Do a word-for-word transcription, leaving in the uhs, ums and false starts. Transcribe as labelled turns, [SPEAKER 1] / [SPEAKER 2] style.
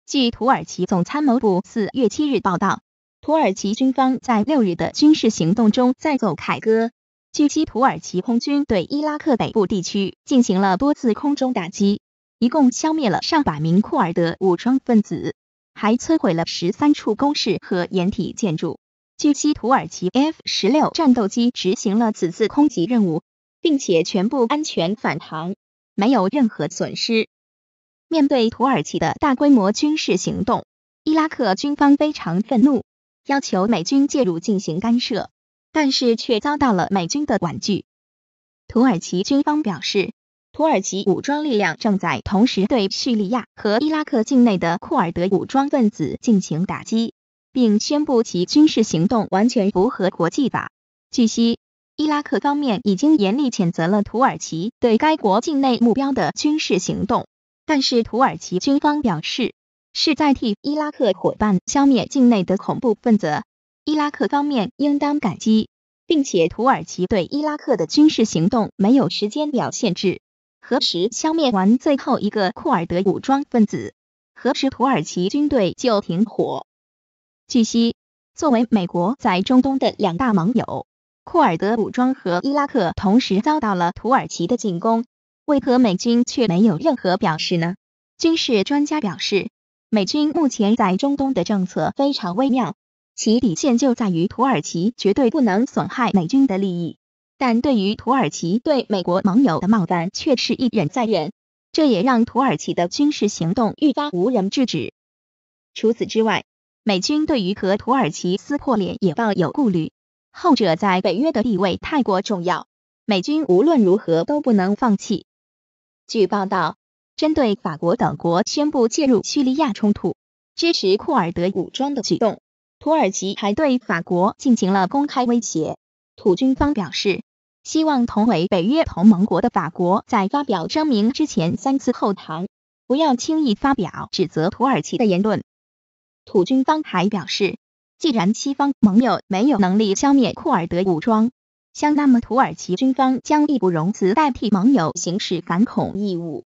[SPEAKER 1] 据土耳其总参谋部四月七日报道，土耳其军方在六日的军事行动中再奏凯歌。据悉，土耳其空军对伊拉克北部地区进行了多次空中打击，一共消灭了上百名库尔德武装分子，还摧毁了十三处工事和掩体建筑。据悉，土耳其 F 十六 战斗机执行了此次空袭任务，并且全部安全返航，没有任何损失。面对土耳其的大规模军事行动，伊拉克军方非常愤怒，要求美军介入进行干涉，但是却遭到了美军的婉拒。土耳其军方表示，土耳其武装力量正在同时对叙利亚和伊拉克境内的库尔德武装分子进行打击，并宣布其军事行动完全符合国际法。据悉，伊拉克方面已经严厉谴责了土耳其对该国境内目标的军事行动，但是土耳其军方表示，是在替伊拉克伙伴消灭境内的恐怖分子，伊拉克方面应当感激，并且土耳其对伊拉克的军事行动没有时间表限制，何时消灭完最后一个库尔德武装分子，何时土耳其军队就停火。据悉，作为美国在中东的两大盟友，库尔德武装和伊拉克同时遭到了土耳其的进攻，为何美军却没有任何表示呢？军事专家表示，美军目前在中东的政策非常微妙，其底线就在于土耳其绝对不能损害美军的利益，但对于土耳其对美国盟友的冒犯却是一忍再忍，这也让土耳其的军事行动愈发无人制止。除此之外，美军对于和土耳其撕破脸也抱有顾虑，后者在北约的地位太过重要，美军无论如何都不能放弃。据报道，针对法国等国宣布介入叙利亚冲突，支持库尔德武装的举动，土耳其还对法国进行了公开威胁。土军方表示，希望同为北约同盟国的法国在发表声明之前三次后堂，不要轻易发表指责土耳其的言论。土军方还表示，既然西方盟友没有能力消灭库尔德武装，像那么土耳其军方将义不容辞代替盟友行使反恐义务。